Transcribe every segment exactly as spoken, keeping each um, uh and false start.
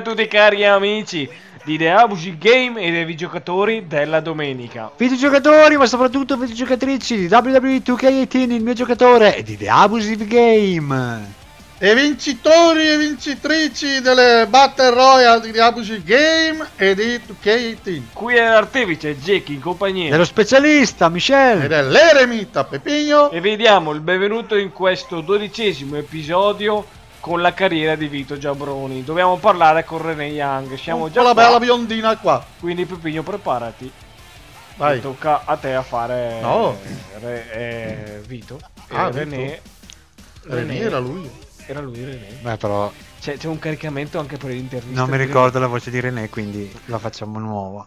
tutti cari amici di The Abusive Game e dei videogiocatori della domenica. Videogiocatori, ma soprattutto videogiocatrici di W W E due K diciotto, il mio giocatore, e di The Abusive Game. E vincitori e vincitrici delle Battle Royale di Abusive Game e di due K diciotto. Qui è l'artefice Jackie in compagnia Dello specialista, Michel. E dell'eremita Pepigno. e vi diamo il benvenuto in questo dodicesimo episodio con la carriera di Vito Giabroni. Dobbiamo parlare con René Young. Siamo già la qua, bella biondina qua. quindi Pepigno preparati. Vai. E tocca a te a fare No. eh, re- eh, Vito. Ah, e René, René era lui. Era lui René. Beh, però C'è, c'è un caricamento anche per l'intervista. non mi ricordo la voce di René, quindi la facciamo nuova.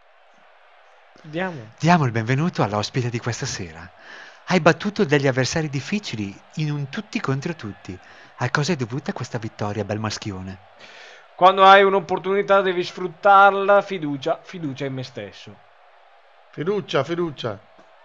Andiamo. Diamo il benvenuto all'ospite di questa sera. Hai battuto degli avversari difficili in un tutti contro tutti. A cosa è dovuta questa vittoria, bel maschione? Quando hai un'opportunità devi sfruttarla. Fiducia, fiducia in me stesso. Fiducia, fiducia.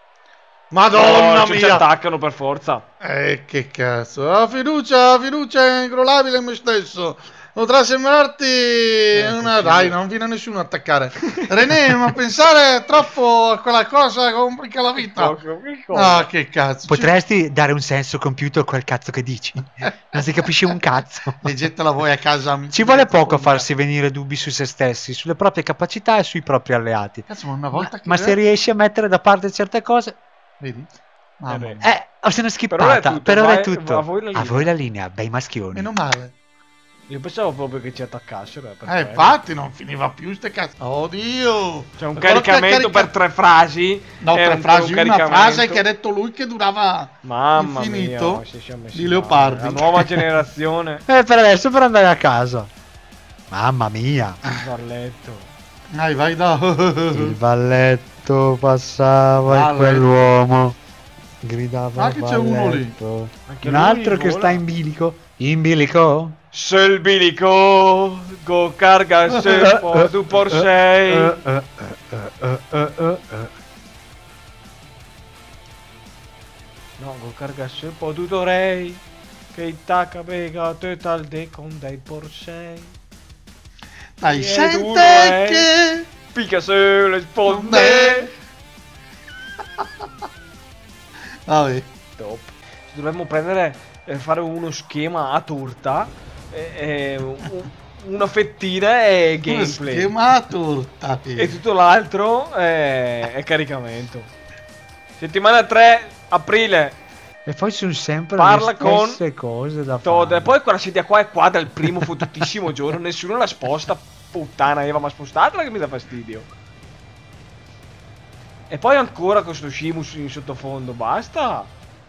Madonna Oh, ci mia. attaccano per forza. Eh, che cazzo. La fiducia, fiducia è incrollabile in me stesso. Potrà sembrarti una... Dai, non viene nessuno a attaccare. René, ma pensare troppo a quella cosa complica la vita. Che cosa? Ah, che cazzo. Potresti dare un senso compiuto a quel cazzo che dici? Non si capisce un cazzo. E gettala voi a casa, amici. Ci vuole poco a farsi venire dubbi su se stessi, sulle proprie capacità e sui propri alleati. Cazzo, ma una volta Ma, che... ma se riesci a mettere da parte certe cose... Vedi? Mamma beh. mia. Eh, oh, sono Per ora è schippata. tutto, Per ora è vai- tutto. a voi la linea. A voi la linea, bei maschioni. Meno male. Io pensavo proprio che ci attaccassero. eh, per Eh, quello. infatti non finiva più ste cazzo. Oddio. C'è un Ricordo che caricamento carica- per tre frasi. No, è tre un- frasi, un una caricamento. frase che ha detto lui che durava Mamma infinito mia, ci siamo messi di male. Leopardi. La nuova generazione. Eh, per adesso per andare a casa. Mamma mia. Il Barletto. Dai, vai da. Il valletto passava e Valle. quell'uomo gridava Ah, che c'è uno lì. valletto. Anche Un lui altro che vola. sta in bilico. In bilico? Se il bilico go carga se po' tu por sei. Eh, eh, eh, eh, eh, eh, eh. No, go carga se po' tu torei. Che attacca bega te tal de con dei por sei. Dai, Chi è sente duro, eh? che. Pica se le sponde. Vabbè. Top. Dovremmo prendere e fare uno schema a torta. E, e un- una fettina e Uno gameplay. schema a torta. E tutto l'altro è, è caricamento. Settimana tre aprile. E poi sono sempre Parla le con stesse cose da Todd. fare. E poi quella sedia qua è qua dal primo fottutissimo giorno. Nessuno la sposta. Puttana Eva, ma spostatela che mi dà fastidio. E poi ancora questo Shimus in sottofondo. Basta.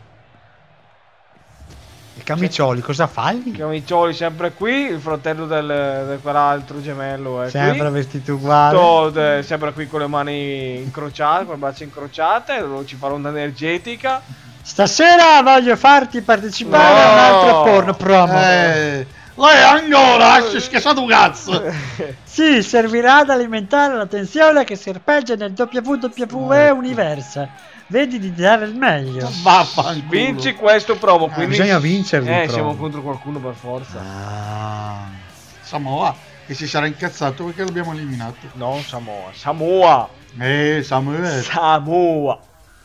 E Camicioli, cosa fai? Camicioli sempre qui. Il fratello del, del quell'altro gemello è Sempre qui. vestito uguale. Todd è sempre qui con le mani incrociate, con le braccia incrociate. Lo- Ci farà onda energetica. Stasera voglio farti partecipare No. a un altro porno promo. Eh. Lei ancora, si scherzato un cazzo. Sì, servirà ad alimentare la tensione che serpeggia nel W W E Universe. Vedi di dare il meglio. Vaffanculo. Vinci questo promo. Quindi bisogna vincerli, Eh, però. siamo contro qualcuno per forza. Ah. Samoa. Che si sarà incazzato perché l'abbiamo eliminato. No, Samoa. Samoa. Eh, Samuele. Samoa.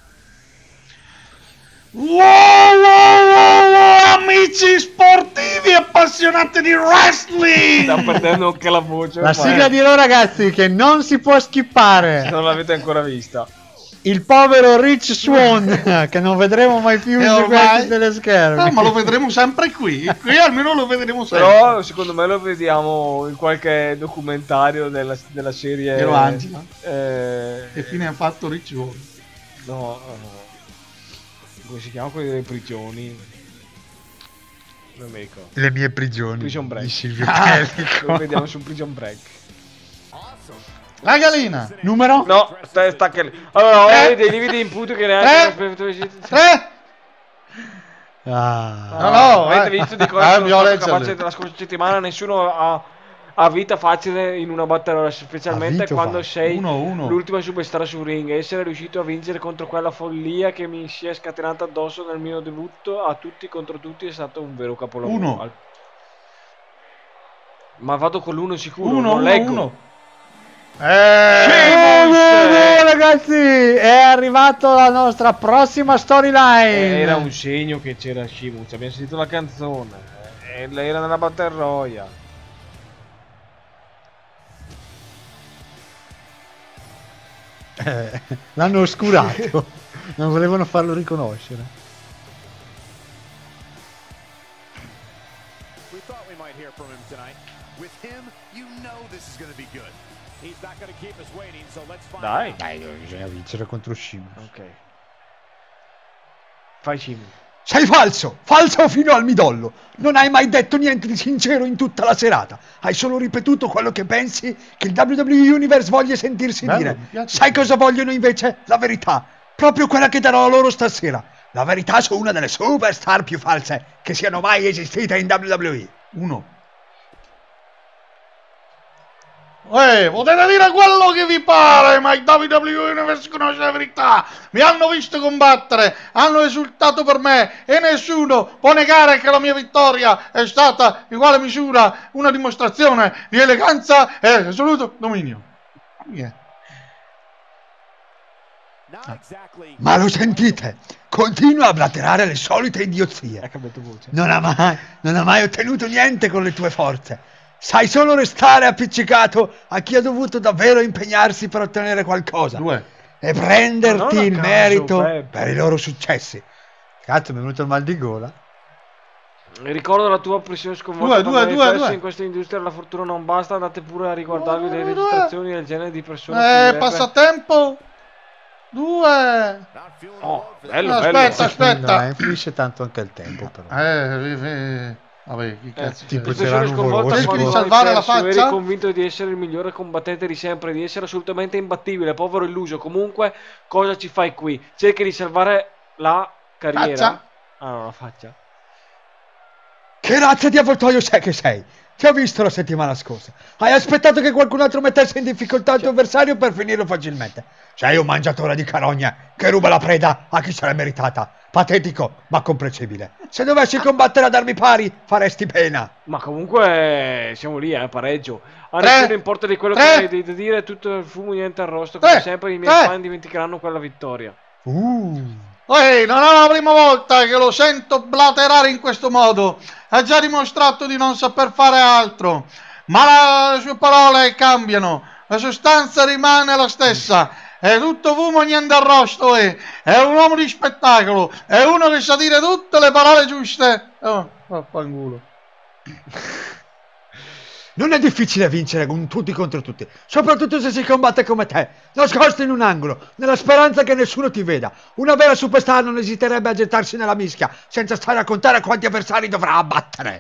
Wow, wow, wow, wow, amici sportivi appassionati di wrestling. Sta perdendo anche la voce. La ormai. sigla dirò, ragazzi, che non si può Se skippare. non l'avete ancora vista. Il povero Rich Swan, che non vedremo mai più E su ormai- questi teleschermi. Ah, ma lo vedremo sempre qui. Qui almeno lo vedremo sempre. Però secondo me lo vediamo in qualche documentario della, della serie. Ero Angela. Eh, Che fine ha fatto Rich Swann? No, no. Come si chiama quelli delle prigioni? Non mi ricordo. Le mie prigioni Prison Break. di Silvio Ah. Pellico. Lo vediamo su Prison Break. La galina. Numero? No, sta, sta che... Allora, Eh? ho dei lividi in input che neanche... Eh? Tre? Tre. Ah. No, no, avete eh. visto di Ah, cosa sono bisogna stato leggerle. capace della scorsa settimana? Nessuno ha, ha vita facile in una battaglia, specialmente Ha vinto quando facile. sei Uno a uno. l'ultima superstar sul ring. Essere riuscito a vincere contro quella follia che mi si è scatenata addosso nel mio debutto a tutti contro tutti è stato un vero capolavoro. Uno. Al- Ma vado con l'uno sicuro, Uno, non uno, leggo. uno. Eh, Oh, ragazzi, è arrivata la nostra prossima storyline. Eh, era un segno che c'era Sheamus, abbiamo sentito la canzone. Eh, era nella Battle Royale. Eh, l'hanno oscurato. Non volevano farlo riconoscere. We thought we might hear from him tonight. With him, you know this is going to be good. He's not going to keep us waiting, so let's find Dai. out. Dai, bisogna vincere contro Sheamus. Ok. Fai Sheamus. Sei falso! Falso fino al midollo! Non hai mai detto niente di sincero in tutta la serata. Hai solo ripetuto quello che pensi che il W W E Universe voglia sentirsi Bello, dire. mi piace. Sai cosa vogliono invece? La verità. Proprio quella che darò loro stasera. La verità su una delle superstar più false che siano mai esistite in W W E. Uno. Eh, potete dire quello che vi pare, ma il W W E Universe conosce la verità. Mi hanno visto combattere, hanno esultato per me e nessuno può negare che la mia vittoria è stata in uguale misura una dimostrazione di eleganza e assoluto dominio. Yeah. Not exactly. Ma lo sentite? Continua a blaterare le solite idiozie. Ha cambiato voce. Non ha mai, non ha mai ottenuto niente con le tue forze. Sai solo restare appiccicato a chi ha dovuto davvero impegnarsi per ottenere qualcosa. Due. E Ma prenderti non a il caso, merito Peppe. per i loro successi. Cazzo, mi è venuto il mal di gola. Ricordo la tua pressione sconvolta. Due, quando due, hai due, perso due. in questa industria la fortuna non basta, andate pure a riguardarvi Due, le due, registrazioni del genere di persone. Eh, più passatempo. Due. Not feeling Oh, love for bello, Aspetta, bello. aspetta. Non influisce tanto anche il tempo, però. Eh, eh, vabbè, chi cazzo tipo c'è? c'era Pressione nuvoloso. sconvolta Cerchi quando di hai salvare la perso, faccia? eri convinto di essere il migliore combattente di sempre, di essere assolutamente imbattibile, povero illuso. Comunque, cosa ci fai qui? Cerchi di salvare la carriera? Faccia? Ah, no, la faccia. Che razza di avvoltoio sei che sei? Ti ho visto la settimana scorsa. Hai aspettato che qualcun altro mettesse in difficoltà il tuo avversario per finirlo facilmente. Sei un mangiatore di carogne che ruba la preda a chi se l'è meritata. Patetico, ma comprensibile. Se dovessi combattere ad armi pari, faresti pena. Ma comunque siamo lì, eh, pareggio. A Tre, nessuno importa di quello tre, che hai da dire, tutto il fumo niente arrosto. Come tre, sempre i miei tre. fan dimenticheranno quella vittoria. Uh. Ehi, non è la prima volta che lo sento blaterare in questo modo. Ha già dimostrato di non saper fare altro. Ma la- le sue parole cambiano. La sostanza rimane la stessa. È tutto fumo, niente arrosto. È, è un uomo di spettacolo. È uno che sa dire tutte le parole giuste. Oh, vaffanculo. Non è difficile vincere con tutti contro tutti, soprattutto se si combatte come te, nascosto in un angolo, nella speranza che nessuno ti veda. Una vera superstar non esiterebbe a gettarsi nella mischia, senza stare a contare quanti avversari dovrà abbattere.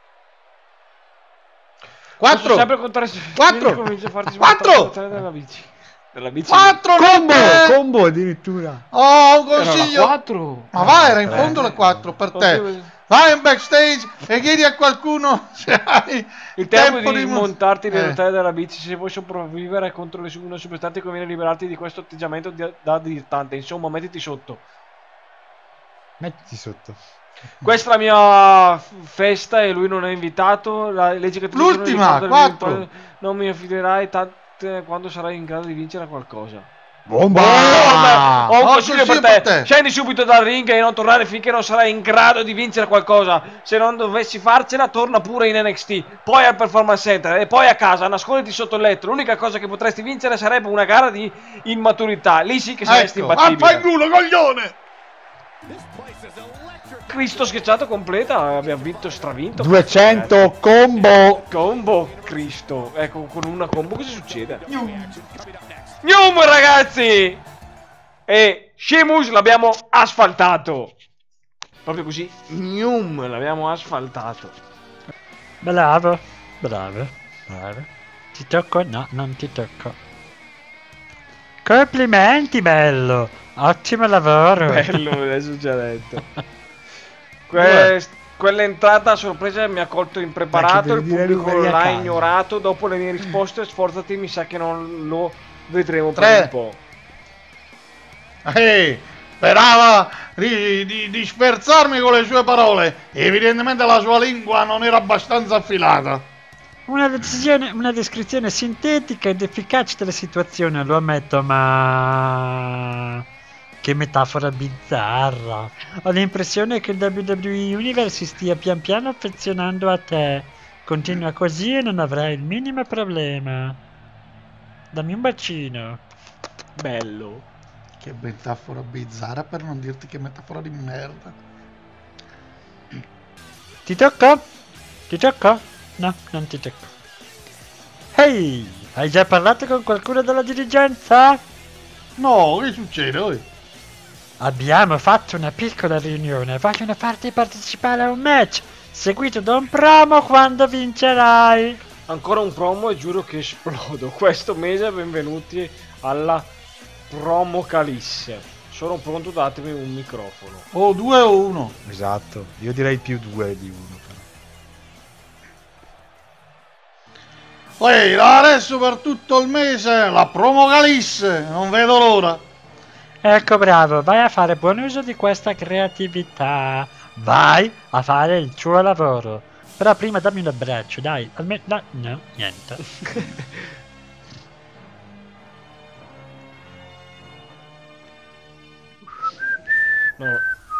Posso Quattro. sempre contare su Quattro. comincio a farti Quattro. smattare dalla bici. Della bici. Quattro. Combo, notte. combo addirittura. Oh, un Era la consiglio. quattro. Ma va, era in tre. fondo le quattro per te. Oddio. Vai in backstage e chiedi a qualcuno se hai Il tempo, di di montarti Eh. nelle rotaie della bici, se vuoi sopravvivere contro le su- una superstar ti conviene liberarti di questo atteggiamento di- da dilettante. Insomma, mettiti sotto. Mettiti sotto. Questa è la mia f- festa e lui non è invitato. La legge che ti dicono di L'ultima, risolvere quattro. il- Non mi affiderai tante quando sarai in grado di vincere qualcosa. Bomba! Oh, ho un Oh, consiglio per consiglio te. per te. Scendi subito dal ring e non tornare finché non sarai in grado di vincere qualcosa. Se non dovessi farcela, torna pure in N X T, poi al Performance Center e poi a casa, nasconditi sotto il letto. L'unica cosa che potresti vincere sarebbe una gara di immaturità. Lì sì che saresti Ecco, imbattibile. vaffanculo, coglione! This place is electric. Cristo schiacciato completa, abbiamo vinto, stravinto. duecento combo. Combo, Cristo. Ecco, con una combo cosa succede? Coming up next. Gnum, ragazzi! E Sheamus l'abbiamo asfaltato. Proprio così, gnum, l'abbiamo asfaltato. Bravo, bravo, bravo. Ti tocco? No, non ti tocco. Complimenti, bello! Ottimo lavoro! Bello, adesso già detto. Que- Quell'entrata a sorpresa mi ha colto impreparato, Dai, il che devi dire pubblico numeri a l'ha caso. ignorato. Dopo le mie risposte, sforzati, mi sa che non lo vedremo Tre. per un po'. Ehi, sperava di, di, di sferzarmi con le sue parole. Evidentemente la sua lingua non era abbastanza affilata. Una, decisione, una descrizione sintetica ed efficace della situazione, lo ammetto, ma... Che metafora bizzarra. Ho l'impressione che il W W E Universe si stia pian piano affezionando a te. Continua così e non avrai il minimo problema. Dammi un bacino. Bello. Che metafora bizzarra, per non dirti che metafora di merda. Ti tocca? Ti tocca? No, non ti tocca. Ehi, hai già parlato con qualcuno della dirigenza? No, che succede? Oi? Abbiamo fatto una piccola riunione. Vogliono farti partecipare a un match seguito da un promo quando vincerai. Ancora un promo e giuro che esplodo. Questo mese benvenuti alla promo Calisse. Sono pronto, datemi un microfono. O due o uno. Esatto, io direi più due di uno. Ehi, adesso per tutto il mese la promo Calisse, non vedo l'ora. Ecco, bravo, vai a fare buon uso di questa creatività. Vai a fare il tuo lavoro. Però prima dammi un abbraccio, dai. Almeno... No, no, niente. No.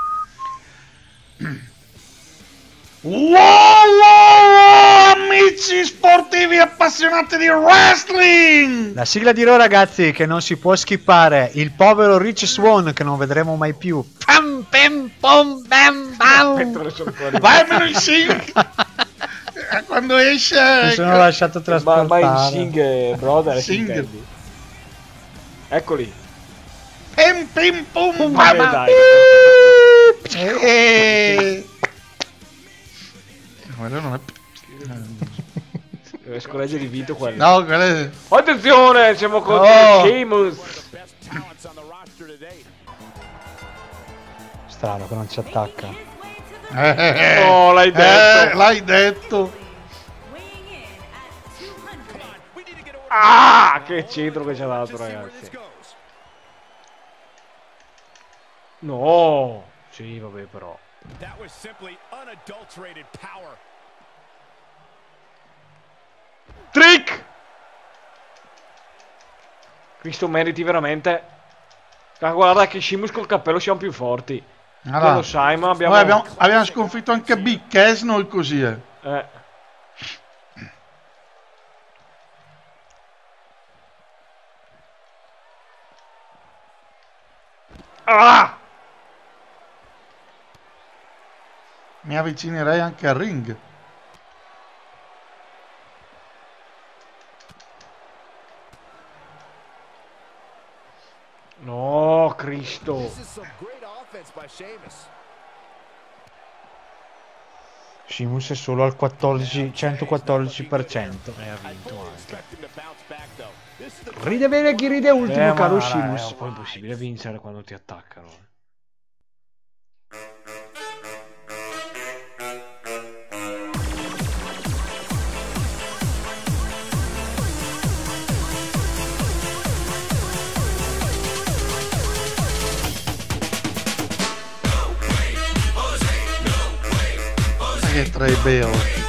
Wow, wow, wow, amici sportivi appassionati di wrestling! La sigla di Raw, ragazzi, che non si può skippare. Il povero Rich Swann che non vedremo mai più. Pam, pam, pom, bam, bam. Vai almeno in sync! Quando esce... Mi sono lasciato Ma, trasportare. ma in Sing, brother, che Sing. intendi? Eccoli. Pim, pim, pum, Vabbè, bam, dai. e... Quello non è... Deve scorreggere il Vito quello. No, quello è... Attenzione, siamo contro Oh. Sheamus. Strano che non ci attacca. Eh, Oh, l'hai detto. Eh, l'hai detto. Ah, che centro che ci ha dato, ragazzi. No. Sì, vabbè, però. That was simply unadulterated power. Trick! Cristo, meriti veramente. Ah, guarda che Sheamus col cappello siamo più forti. Allora, Tu lo sai, ma abbiamo... noi abbiamo, abbiamo sconfitto anche Big Cass, noi così è. Eh. Ah! Mi avvicinerei anche al ring. No, Cristo. This is some great offense by Sheamus. Sheamus è solo al quattordici, centoquattordici per cento. E ha vinto anche. Expect him to bounce back though. This is the Ride bene chi ride ultimo, Eh, caro ma Sheamus. è un po' impossibile vincere quando ti attaccano. Che tre beo.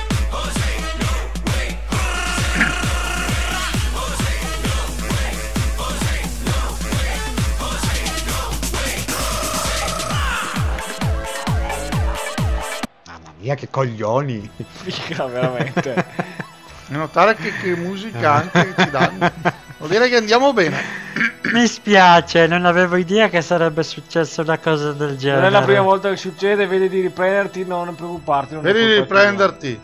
Mamma mia, che coglioni. Figa, veramente. E notare che, che musica anche che ci danno. Vuol dire che andiamo bene. Mi spiace, non avevo idea che sarebbe successa una cosa del genere. Non è la prima volta che succede, vedi di riprenderti, non preoccuparti. Non è Vedi di colpa tua. riprenderti.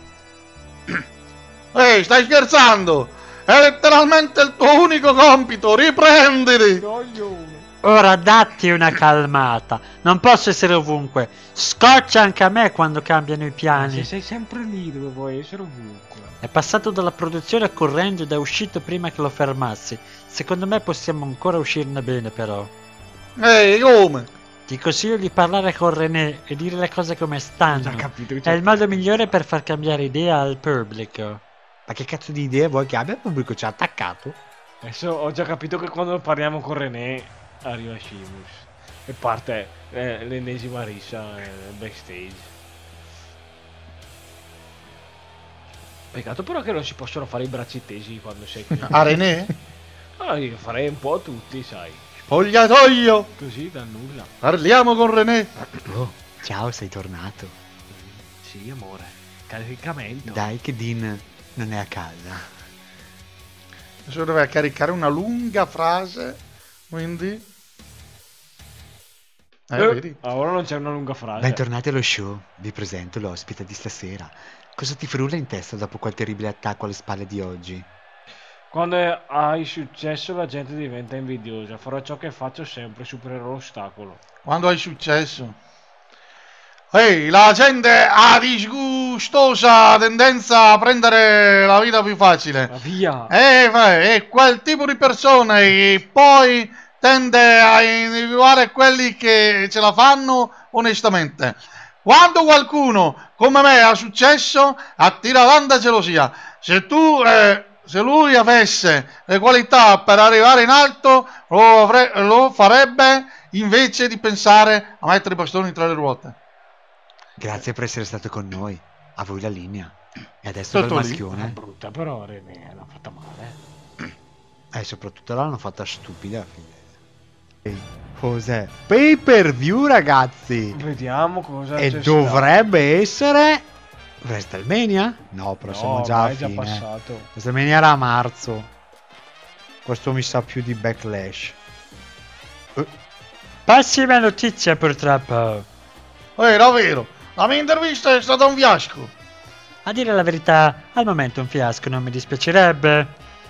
Ehi, stai scherzando? È letteralmente il tuo unico compito, riprenditi! Coglione. Ora datti una calmata. Non posso essere ovunque. Scoccia anche a me quando cambiano i Se piani. sei sempre lì dove vuoi essere ovunque. È passato dalla produzione correndo ed è uscito prima che lo fermassi. Secondo me possiamo ancora uscirne bene, però. Ehi, come? Ti consiglio di parlare con René e dire le cose come stanno. Già capito che È c'è. il modo migliore per far cambiare idea al pubblico. Ma che cazzo di idee vuoi che abbia? Il pubblico ci ha attaccato? Adesso ho già capito che quando parliamo con René arriva Sheamus. E parte eh, l'ennesima rissa eh, backstage. Peccato però che non si possono fare i bracci tesi quando sei così. A René? Ah, io farei un po' a tutti, sai. Spogliatoio! Così da nulla. Parliamo con René. Oh, ciao, sei tornato. Sì, amore. Caricamento. Dai che Dean non è a casa. Adesso doveva caricare una lunga frase, quindi... Eh, Eh, vedi? ora non c'è una lunga frase. Bentornati allo show, vi presento l'ospite di stasera. Cosa ti frulla in testa dopo quel terribile attacco alle spalle di oggi? Quando hai successo la gente diventa invidiosa. Farò ciò che faccio sempre, supererò l'ostacolo. Quando hai successo? Ehi, la gente ha disgustosa tendenza a prendere la vita più facile. Ma via! E è quel tipo di persone che poi tende a individuare quelli che ce la fanno onestamente. Quando qualcuno come me ha successo, attira tanta gelosia. Se tu, eh, se lui avesse le qualità per arrivare in alto, lo, avre- lo farebbe invece di pensare a mettere i bastoni tra le ruote. Grazie per essere stato con noi. A voi la linea. E adesso per il Tutto lì. È maschione. brutta però, René, l'ha fatta male. E soprattutto l'hanno fatta stupida. Ehi, cos'è? Pay per view, ragazzi. Vediamo cosa E c'è dovrebbe essere WrestleMania? No, però stato. siamo No, già ma a è già fine. passato. WrestleMania era a marzo. Questo mi sa più di Backlash. Eh. Pessima notizia purtroppo. Ehi, davvero, la mia intervista è stata un fiasco. A dire la verità, al momento un fiasco non mi dispiacerebbe.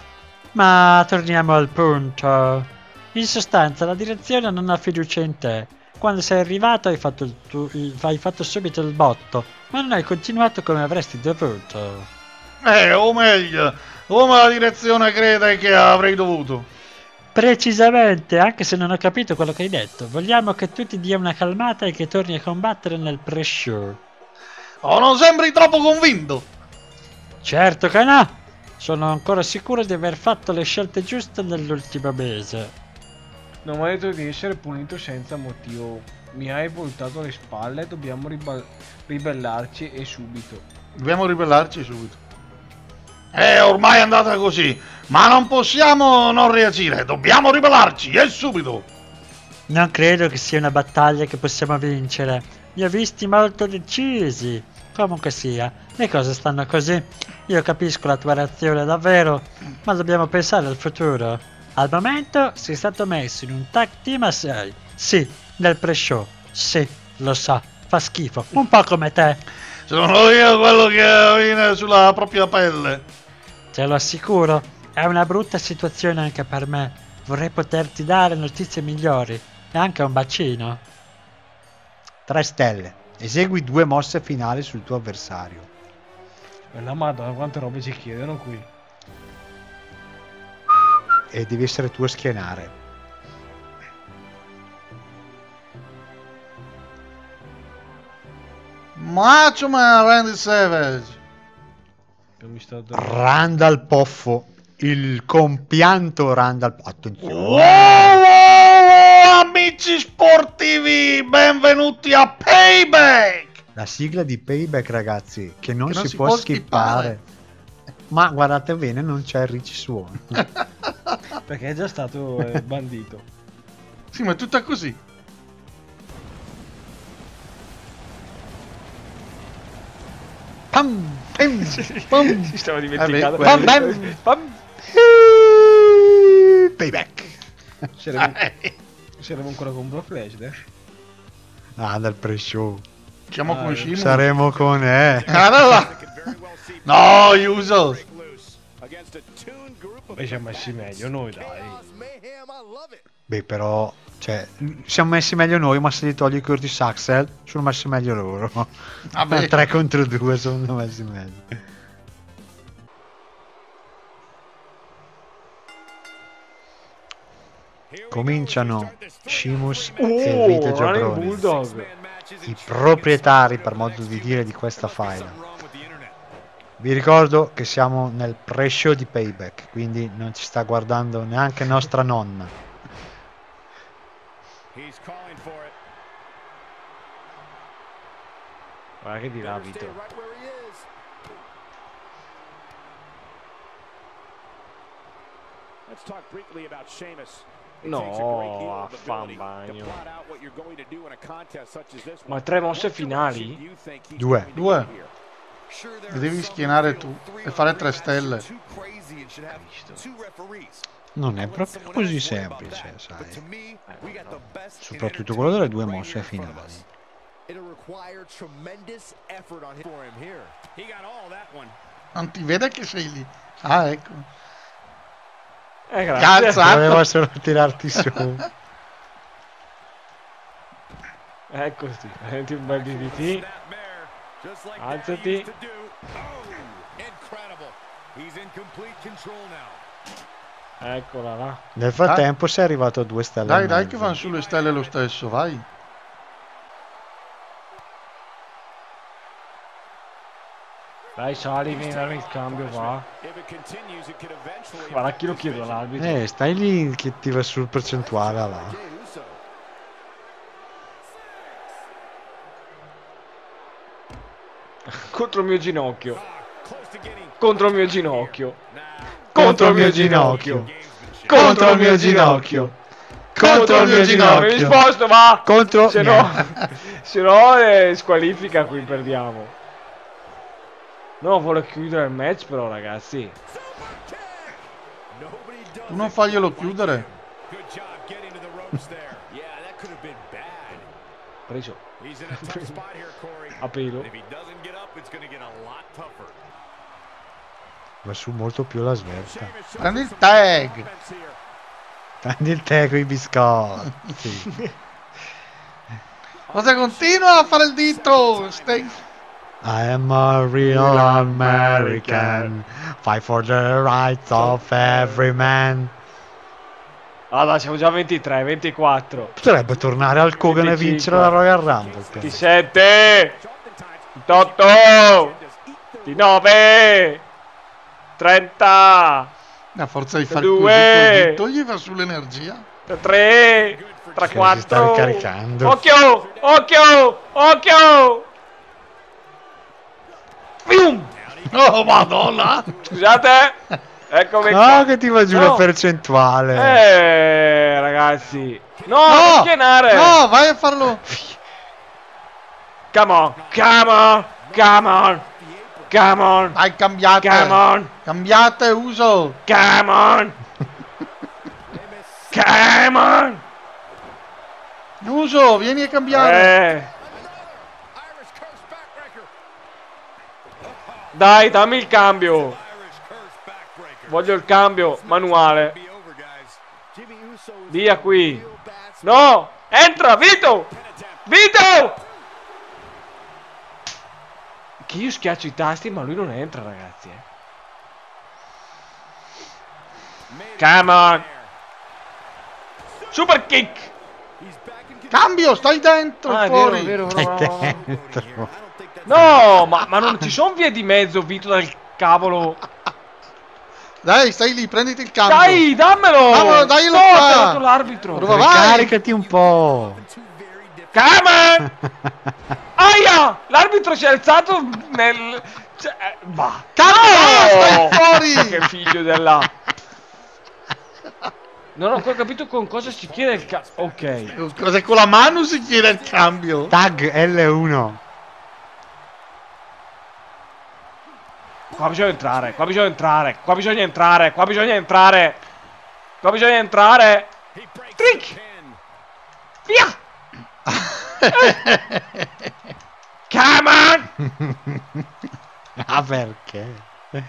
Ma torniamo al punto. In sostanza, la direzione non ha fiducia in te. Quando sei arrivato hai fatto, il tu- il- hai fatto subito il botto, ma non hai continuato come avresti dovuto. Eh, o meglio, come la direzione crede che avrei dovuto. Precisamente, anche se non ho capito quello che hai detto, vogliamo che tu ti dia una calmata e che torni a combattere nel pre-show. Oh, non sembri troppo convinto. Certo che no! Sono ancora sicuro di aver fatto le scelte giuste nell'ultimo mese. Non mi hai detto di essere punito senza motivo. Mi hai voltato le spalle, dobbiamo riba- ribellarci e subito. Dobbiamo ribellarci subito. Eh, ormai è andata così, ma non possiamo non reagire, dobbiamo ribellarci, e subito. Non credo che sia una battaglia che possiamo vincere. Li ho visti molto decisi. Comunque sia, le cose stanno così. Io capisco la tua reazione davvero, ma dobbiamo pensare al futuro. Al momento sei stato messo in un tag team a sei. Sì, nel pre-show. Sì, lo so, fa schifo. Un po' come te. Sono io quello che viene sulla propria pelle. Te lo assicuro, è una brutta situazione anche per me. Vorrei poterti dare notizie migliori e anche un bacino. Tre stelle. Esegui due mosse finali sul tuo avversario. E la madonna, quante robe ci chiedono qui. E devi essere tu a schienare. Macho Man Randy Savage. Che mi sta dando- Randall Poffo. Il compianto Randall. Attenzione. Wow, wow, wow, amici sportivi, benvenuti a Payback. La sigla di Payback, ragazzi, che non, Che non si, si può, può skippare. Ma guardate bene, non c'è il Ricci Suono. Perché è già stato eh, bandito. Sì, ma è tutta così. Pam, pam, pam. Si stava Eh dimenticando. beh, Pam, pam. Pam. Payback. Saremo, saremo ancora con Brock Lesnar. Ah, dal pre-show. Siamo Ah, con eh. Shimo. Saremo con eh. Ah, no, no. No, Uso. Beh, siamo messi meglio noi, dai. Beh, però, cioè, siamo messi meglio noi, ma se li togli Curtis Axel, sono messi meglio loro. Vabbè. tre contro due sono messi meglio. Cominciano Sheamus e Oh, Vito Running Giabroni, Bulldog. i proprietari, per modo di dire, di questa file. Vi ricordo che siamo nel pre-show di Payback, quindi non ci sta guardando neanche nostra nonna. Guarda che dirà Vito. Let's talk briefly about Sheamus. No, affambagno. Ma tre mosse finali? Due. Due. Li devi schienare tu e fare tre stelle. Non è proprio così semplice, sai. Soprattutto quello delle due mosse finali. Non ti vede che sei lì. Ah, ecco. Eh, grazie. Calzato. Volevo solo tirarti su. Eccoci, prendi un bel D D T. Alzati. Eccola là. Nel frattempo sei arrivato a due stelle. Dai, e dai, mezzo. che vanno sulle stelle lo stesso, vai. Dai, sali, vieni a dare il cambio, va. Guarda, chi lo chiedo all'arbitro? Eh, stai lì che ti va sul percentuale là. Contro il mio ginocchio. Contro il mio ginocchio. Contro il mio ginocchio. Contro il mio ginocchio. Contro il mio Mi ginocchio. sposto, va. Contro. Se no, se no eh, squalifica qui, perdiamo. No, vuole chiudere il match però, ragazzi. Tu non faglielo chiudere. Preso. A pelo. Va su molto più la svelta. Prendi il tag. Prendi il tè con i biscotti. Cosa continua a fare il dito? Stai... I am a real American. Fight for the rights of every man. Allora, siamo già a ventitré, ventiquattro. Potrebbe tornare al Kogan e vincere la Royal Rumble. ventisette. ventotto. ventinove. trenta. A forza di fare Due. così col dito gli va sull'energia. tre. Si quattro. sta ricaricando. Occhio, occhio, occhio. Fium. Oh, madonna. Scusate. Eccomi No, qua. che ti va giù No. la percentuale. Eh, ragazzi. No, No, non schienare. no, vai a farlo. Come on, come on, come on, come on, Dai, cambiate. come on, Cambiate uso. come on, come on. Uso, vieni a cambiare. Eh. Dai, dammi il cambio. Voglio il cambio manuale. Via qui. No, entra, Vito. Vito. Che io schiaccio i tasti, ma lui non entra, ragazzi. Eh. Come on. Super kick. Cambio, stai dentro, Ah, è vero, fuori. è vero, Stai no, no, dentro. no, ma, ma non ci sono vie di mezzo, Vito, dal cavolo. Dai, stai lì, prenditi il cambio. Dai, dammelo. Dammelo, daglielo No, qua. ha dato l'arbitro. Prova, vai. Caricati un po'. Come on. Aia, l'arbitro si è alzato nel... Cioè, eh, va. Cazzo, stai fuori. Che figlio della... Non ho ancora capito con cosa si chiede il ca... Ok. Cosa con la mano si chiede il cambio? Tag L uno. Qua bisogna entrare, qua bisogna entrare, qua bisogna entrare, qua bisogna entrare. Qua bisogna entrare. Trick. Via. Come on. Ah, perché?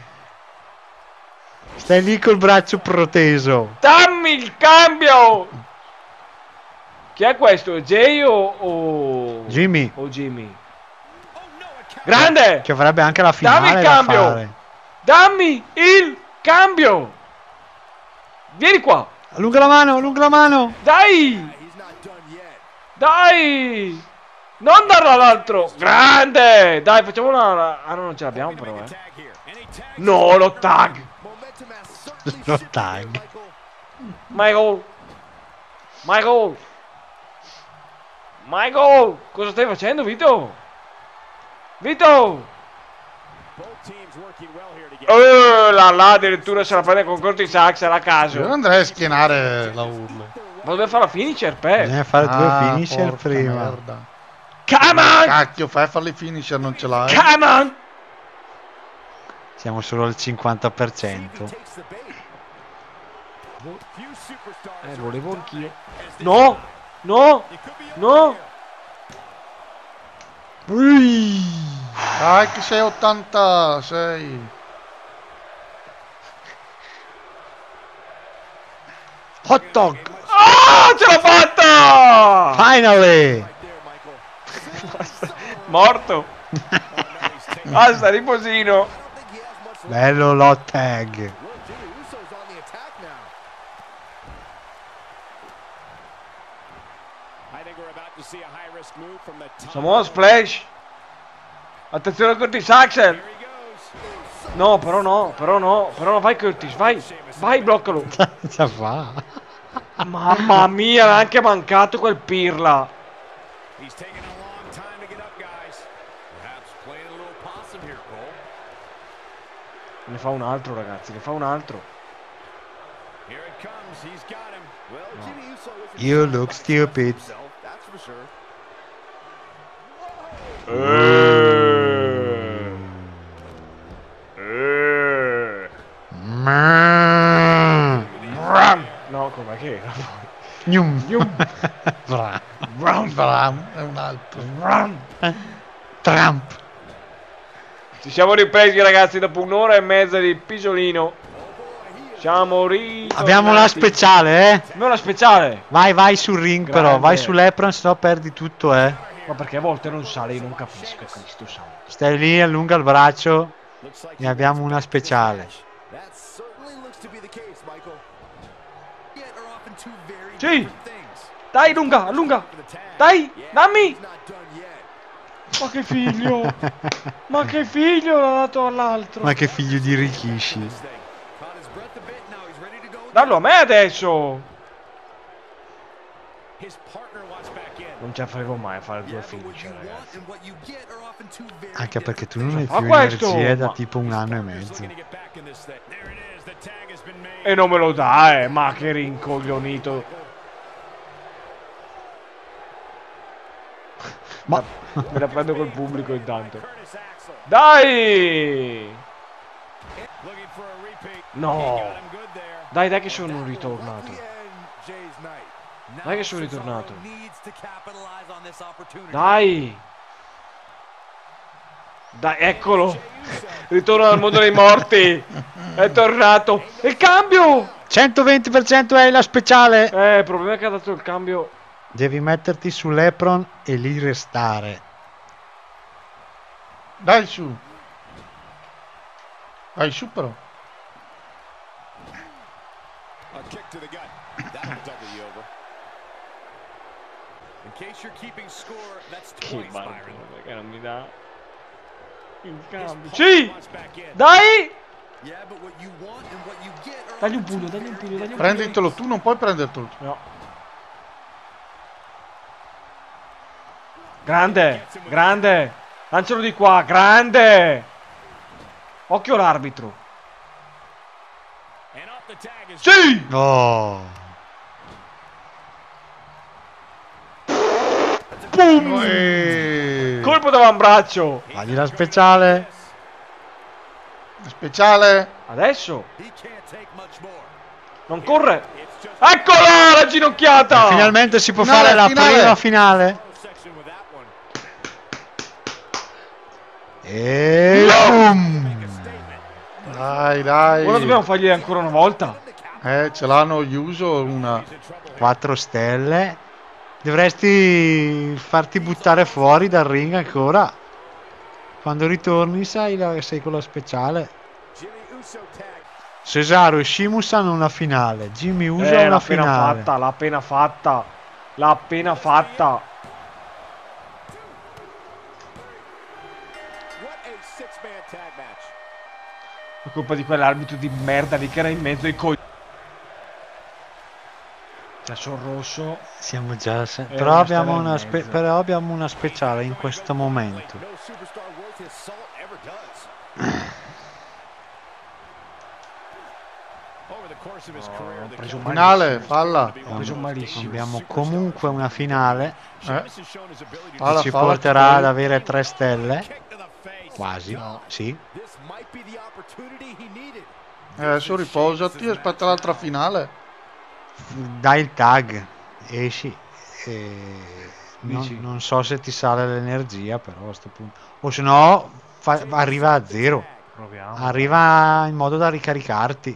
Stai lì col braccio proteso. Dammi il cambio. Chi è questo? Jay o, o... Jimmy. O Jimmy? Grande. Che avrebbe anche la finale Dammi il da cambio. fare. Dammi il cambio. Vieni qua. Allunga la mano, allunga la mano. Dai. Dai. Non darlo all'altro. Grande. Dai, facciamo una... Ah, no, non ce l'abbiamo però, eh. No, lo tag. Lo tag. Michael. Michael. Michael. Cosa stai facendo, Vito? Vito. Oh, là, là, addirittura se la prende con Curtis Axel a caso. Io andrei a schienare la urlo. Ma dove fa la finisher, per? Bisogna fare due Ah, finisher porca prima. merda. Come on! Cacchio, fai a farli finisher, non ce l'hai. Come on! Siamo solo al cinquanta per cento. Eh, volevo anch'io. No! No! No! Ui. Dai che sei ottantasei. Hot dog! Ah, ce l'ho fatta! Finally! Morto! Basta, riposino. Bello l'hot tag. Samoa Splash. Attenzione a Curtis Axel. No, però no, però no, però no, vai Curtis, vai. Vai, bloccalo. Cosa fa? Mamma mia, l'ha anche mancato quel pirla. Ne fa un altro, ragazzi, ne fa un altro. No. You look stupid. Eh. Eh. Mm. No, com'è che era? Gnum. Bra. Bram Bram è un altro. Trump. Ci siamo ripresi, ragazzi, dopo un'ora e mezza di pisolino. Siamo ritornati. Abbiamo una speciale, eh? Abbiamo una speciale. Vai, vai sul ring, Grande. però. Vai sull'Epron, se no perdi tutto, eh. Ma perché a volte non sale, io non capisco, Cristo santo. Stai lì, allunga il braccio. E abbiamo una speciale. Sì. Dai, allunga, allunga. Dai, dammi. Ma che figlio. Ma che figlio l'ha dato all'altro. Ma che figlio di Rikishi. Dallo a me adesso. Non ce la faremo mai a fare due finish, ragazzi. Anche perché tu non hai Fa più questo? energie da Ma- tipo un anno e mezzo. E non me lo dà, eh. Ma che rincoglionito. Ma Me la prendo col pubblico intanto. Dai! No! Dai, dai che sono ritornato. Dai che sono ritornato. Dai! Dai, eccolo! Ritorno dal mondo dei morti! È tornato! Il cambio! centoventi per cento è la speciale. Eh, il problema è che ha dato il cambio. Devi metterti sull'Epron e lì restare. Dai su. Dai su però. Che barco, perché non mi dà il cambio. Sì! Dai! Dagli un pugno, dagli un pugno, dagli un pugno. Prenditelo tu, non puoi prendertelo tu. No. Grande, grande. Lancialo di qua, grande. Occhio l'arbitro. Sì! Oh. Boom! E... Colpo d'avambraccio. Fagli la speciale. Speciale. Adesso. Non corre. Eccola la ginocchiata. E finalmente si può Finale, fare la finale. prima finale. E boom. Dai, dai. Ora dobbiamo fargli ancora una volta. Eh, ce l'hanno chiuso una. quattro stelle. Dovresti farti buttare fuori dal ring ancora. Quando ritorni sai la, sei con la speciale. Cesaro e Sheamus hanno una finale. Jimmy Uso Eh, ha una l'ha appena finale. fatta, l'ha appena fatta. L'ha appena fatta. È colpa di quell'arbitro di merda lì che era in mezzo ai coglioni. C'è sul rosso. Siamo già se- Eh, però, una abbiamo stella e una spe- mezza. però abbiamo una speciale in questo momento. ho preso Finale, falla. Ho preso malissimo. Abbiamo comunque una finale Eh. che Falla, ci falla, porterà poi- ad avere tre stelle. Quasi, sì. Eh, adesso riposati e aspetta l'altra finale. Dai il tag, esci. E non, Dici? non so se ti sale l'energia, però a questo punto. O se no, fa- arriva a zero. Proviamo. Arriva in modo da ricaricarti.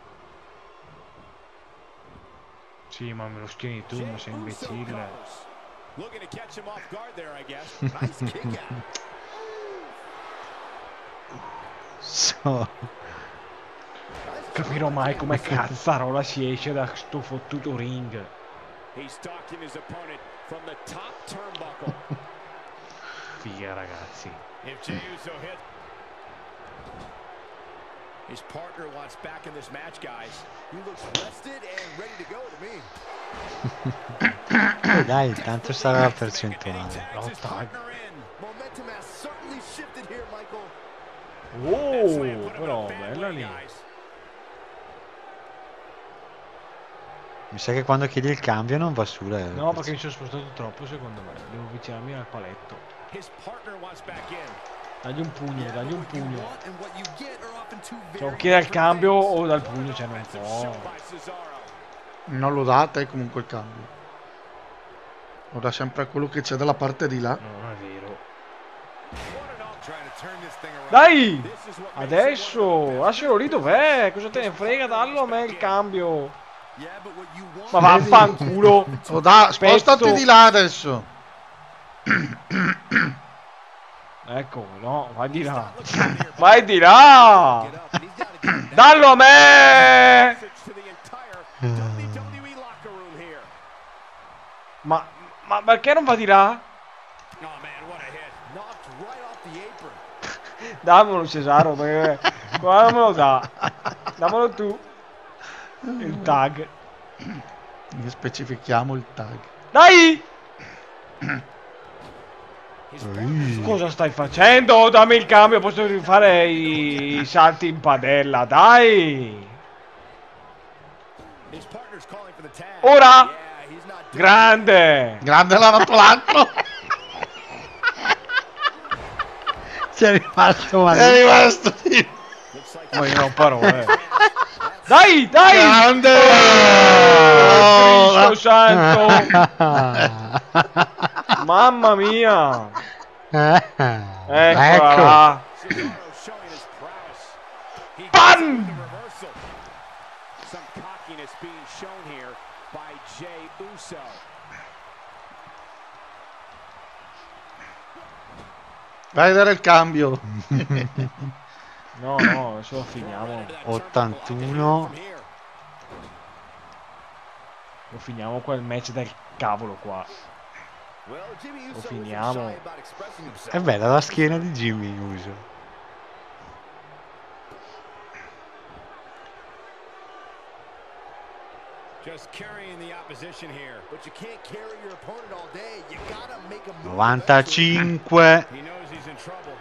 Sì, ma me lo schieni tu, ma sei imbecille. So. Capirò mai come cazzarola si esce da sto fottuto ring. Figa, ragazzi. His partner wants back in this match, guys. He looks rested and ready to go to me. Eh, dai, tanto sarà la percentuale. No tag. Momentum has certainly shifted here, Michael. Oh, però bella lì. Mi sa che quando chiedi il cambio non va su. la- No, perché mi sono spostato troppo secondo me. Devo avvicinarmi al paletto. His partner wants back in. Dagli un pugno, dagli un pugno. And what you get are often two Cioè, o very chiede il different cambio things. o dal pugno, cioè non può. Non lo date comunque il cambio. Lo dà sempre a quello che c'è dalla parte di là. Non è vero. Trying to turn this thing around. Dai! This is what Adesso! Lascialo lì dov'è? Cosa te ne frega? Dallo a me il cambio. Yeah, but what you want Ma vaffanculo! Lo dà, spostati Pezzo. di là adesso. Ecco, no, vai di là. Vai di là! get up, and he's got to get that Dallo a me! message to the entire W W E locker room here. Ma, ma perché non va di là? Oh man, what a hit. Knocked right off the apron. Dammelo Cesaro, perché qua non me lo dà. Dammelo tu. Il tag. Specifichiamo il tag. Dai! His partner's Cosa stai facendo? Dammi il cambio, posso rifare i salti in padella, dai! his partner's calling for the tag. Ora! Yeah, he's not doing Grande! Grande la rotolaccio. Ci è rimasto È male. rimasto lì. looks like Ma io non ho parole. Dai, dai! Grande. Oh, Oh, Cristo santo! Mamma mia! Eccola Ecco. là! Cesaro showing his prowess. He Bam! gets the reversal. Some cockiness being shown here by Jey Uso. Vai a dare il cambio. No, no, adesso lo finiamo. ottantuno. Lo finiamo quel match del cavolo qua. Well, Jimmy Uso Lo isn't finiamo. shy about expressing himself. È bella la schiena di Jimmy Uso. Just carrying the opposition here. But you can't carry your opponent all day. You gotta make a move. novantacinque. He knows he's in trouble.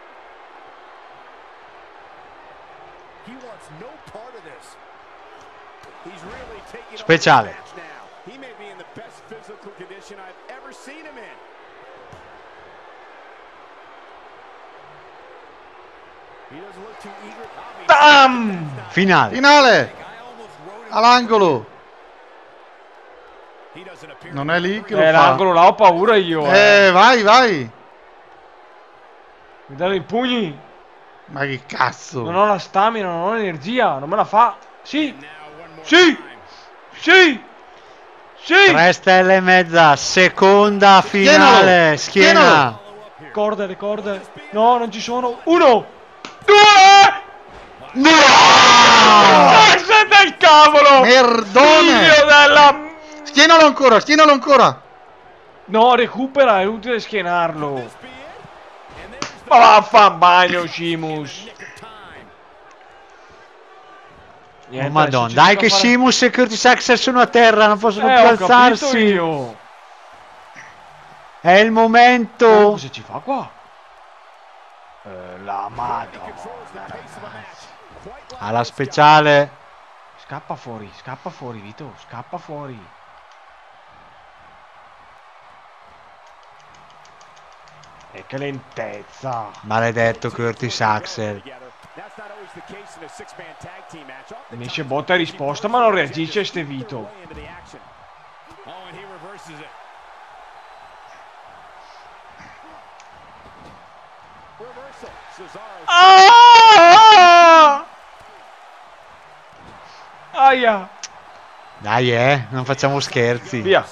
He wants no part of this. He's really taking over Speciale. this match now. He may be in the best physical condition I've ever seen him in. He doesn't look too eager. Bam! Finale. Finale. I almost wrote him. All'angolo. He doesn't appear Non to è be lì che Eh, lo fa. l'angolo là ho paura io, eh. Eh, vai, vai. Mi danno i pugni. Ma che cazzo. Non ho la stamina, non ho l'energia, non me la fa. Sì, now one more sì, time. sì, sì. tre stelle e mezza. Seconda finale. Schiena. Schienalo. Corde, le corde. No, non ci sono. Uno, due. No! Cazzo del cavolo! Merdone. Figlio della... Schienalo ancora, schienalo ancora. No, recupera, è inutile schienarlo. This be it? And there's the Ma vaffa bagno, Shimus. nick of time. Oh Niente, madonna. adesso ci Dai tocca che fare- Sheamus e Curtis Axel sono a terra. Non possono Eh, più ho capito alzarsi. io. È il momento. Cosa ci fa qua? Eh, la He madonna. controls the pace of a match. Quite like Alla this guy. speciale. Scappa fuori, scappa fuori, Vito, scappa fuori. E che lentezza. Maledetto Curtis Axel. Unisce botta e risposta, ma non reagisce ste Vito. Ah! Aia. Dai, eh, non facciamo scherzi. Via.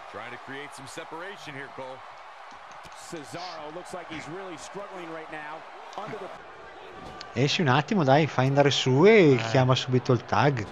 Esci un attimo, dai, fai andare su e chiama subito il tag.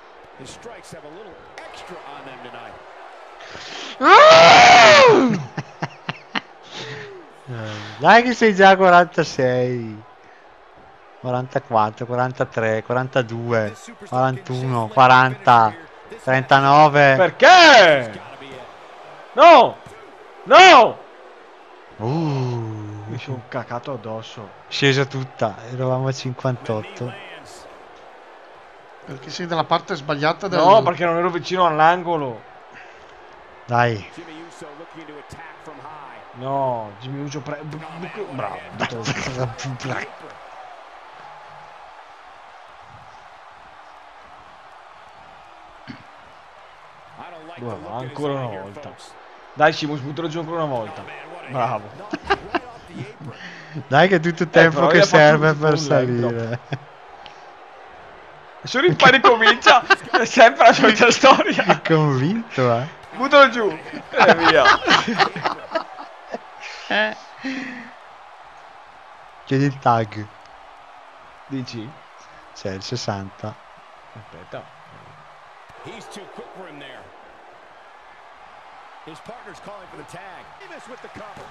Dai che sei già a quarantasei, quarantaquattro, quarantatré, quarantadue, quarantuno, quaranta, trentanove. Perché? No! No! Uh, Mi sono cacato addosso. scesa tutta, eravamo a cinquantotto. Perché sei dalla parte sbagliata del... No, perché non ero vicino all'angolo. Dai. No, Jimmy Uso pre... Bravo. Bravo, ancora una volta. Dai Simus, buttalo giù ancora una volta. Bravo. Dai che è tutto il tempo però che gli ha fatto serve un- per un salire. Se non poi ricomincia, è sempre la solita storia. È convinto, eh. Buttalo giù. E via. Chiedi il tag. Dici? C'è il sessanta. Aspetta. He's too quick for him there. His partner's calling for the tag. Davis with the cover.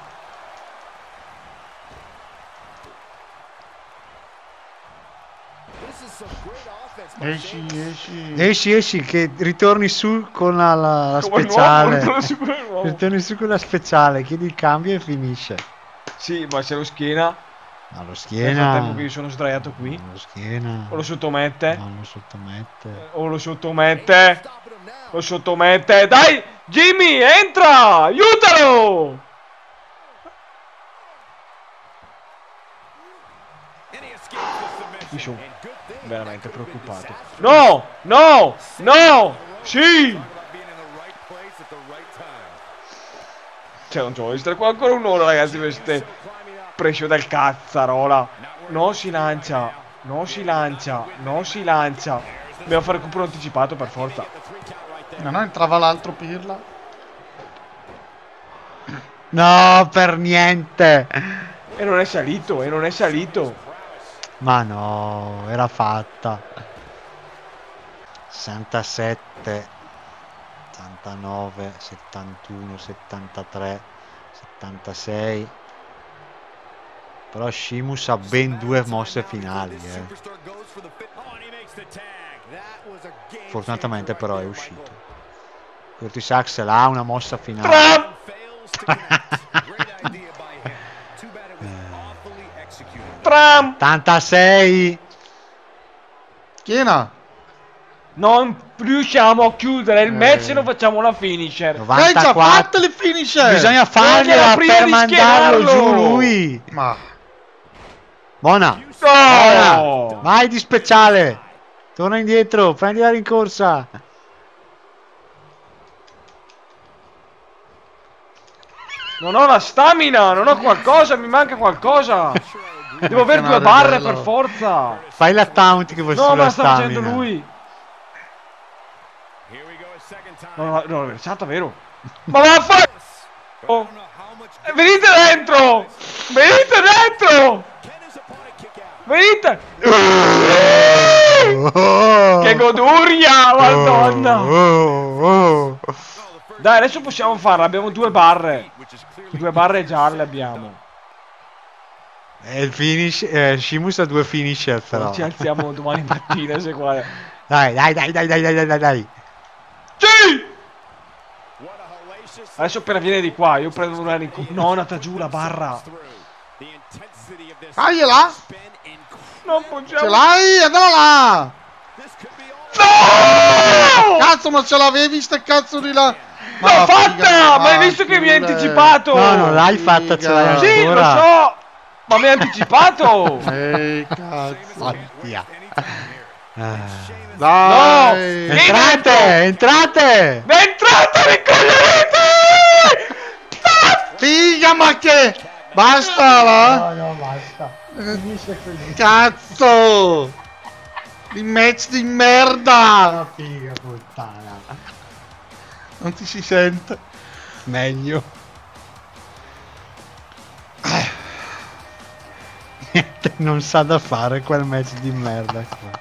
This is some great offense by Esci, Davis. esci. Esci, esci, che ritorni su con la, la- la Come speciale. nuovo, ritorno su come nuovo. Ritorni su con la speciale, chiedi il cambio e finisce. Sì, ma se lo schiena. Allo Nel schiena. frattempo che io sono sdraiato qui. Allo schiena. O lo sottomette. No, lo sottomette. O lo sottomette. Lo sottomette. Dai, Jimmy, entra! Aiutalo! Mi sono veramente preoccupato. No! No! No! Sì! C'è un joystick qua ancora un'ora, ragazzi, per queste prescio del cazzarola. Non si lancia. Non si lancia. Non si lancia. Dobbiamo fare il recupero anticipato per forza. No, no, entrava l'altro Pirla. No, per niente. E non è salito, e non è salito. Ma no, era fatta. sessantasette, settantanove, settantuno, settantatré, settantasei. Però Sheamus ha ben due mosse finali, eh. Fortunatamente però è uscito. Curtis Axel ha una mossa finale. Tram! ottantasei. Schiena. Non riusciamo a chiudere il match Eh. se non facciamo una finisher. Hai già novantaquattro. fatte le finisher. Bisogna Togliela fargliela prima per di mandarlo giù schienarlo. lui. Ma Buona. No! Buona. Vai di speciale. Torna indietro, prendi la rincorsa. Non ho la stamina, non ho qualcosa, mi manca qualcosa. Devo avere due Canale barre bello. per forza. Fai la taunt che vuoi No, sulla ma sta facendo stamina. lui. No, no, no, l'ho versata, vero? Ma vaffanculo! Oh. Eh, venite dentro! Venite dentro! Venite! Oh. Che goduria, madonna! Oh, oh. Dai, adesso possiamo farla, abbiamo due barre. Due barre gialle abbiamo. E il finish, eh, Sheamus ha due finisher però. Ci alziamo domani mattina se qua. Dai, dai, dai, dai, dai, dai, dai, dai. Sì! Adesso appena viene di qua, io prendo una rinc- No, è andata giù la barra. Fagliela. Non Ce possiamo. l'hai? Andala là. No! No! Cazzo, ma ce l'avevi sta cazzo di là? L'ho fatta! Ma hai visto che mi hai anticipato? No, non l'hai fatta, ce l'hai Sì, lo ancora. so! Ma mi hai anticipato! Ehi, cazzo. Oddio. Ah. Dai. No! Entrate, entrate! Entrate, mi cogliete! Figa, ma che... Basta, va? no, basta. Finisce così. Cazzo! Di match di merda! Figa puttana. Non ti si sente. Meglio. Niente, non sa da fare quel match di merda qua.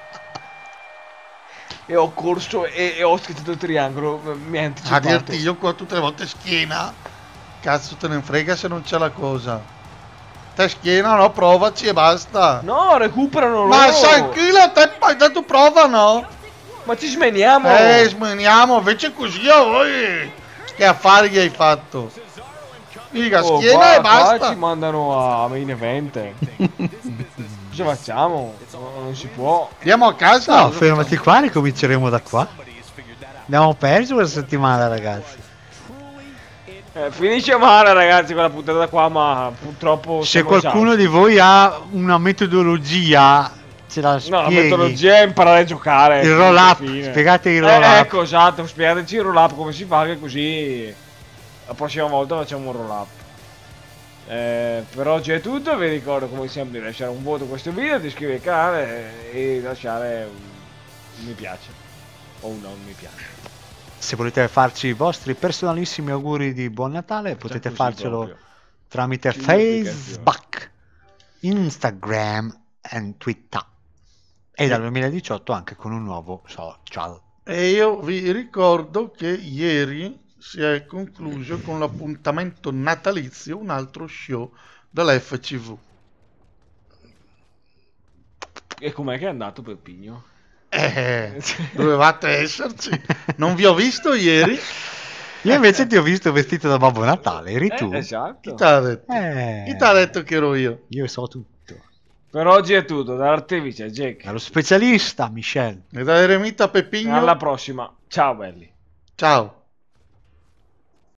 E ho corso e, e ho scritto il triangolo, mi hai A anticipato. dirti io qua tutte le volte schiena. Cazzo te ne frega se non c'è la cosa. Te schiena, no? Provaci e basta. No, recuperano loro. Ma tranquilla, te hai detto prova, no? Ma ci smeniamo. Eh, smeniamo, invece così a voi. Che affari gli hai fatto? Figa, Oh, schiena qua- e basta. Qua ci mandano a main event. Cosa facciamo? No, non si può. Andiamo a casa. No, fermati qua, ricominceremo da qua. Abbiamo perso una settimana, ragazzi. Eh, finisce male, ragazzi, quella puntata qua, ma purtroppo. Se siamo qualcuno esausti. di voi ha una metodologia, ce la No, la spieghi. metodologia è imparare a giocare. Il roll up, Fine. spiegate il Eh, roll up. ecco, esatto, spiegateci il roll up come si fa, che così la prossima volta facciamo un roll up. Eh, per oggi è tutto, vi ricordo come sempre di lasciare un voto a questo video, di iscrivervi al canale e lasciare un, un mi piace o un non mi piace. Se volete farci i vostri personalissimi auguri di buon Natale, potete così farcelo proprio. tramite Chiudi Facebook, Instagram e Twitter. E dal duemiladiciotto anche con un nuovo social. E io vi ricordo che ieri si è concluso con l'appuntamento natalizio un altro show dell'F C V. E com'è che è andato Peppigno? Eh, dovevate esserci. Non vi ho visto ieri. Io invece ti ho visto vestito da Babbo Natale, eri tu? Eh, esatto. Chi t'ha detto? Eh, Chi t'ha detto che ero io? io so tutto. Per oggi è tutto, dall'artefice Jack. Dallo specialista, Michel. E da Eremita Peppigno. Alla prossima, ciao belli. Ciao.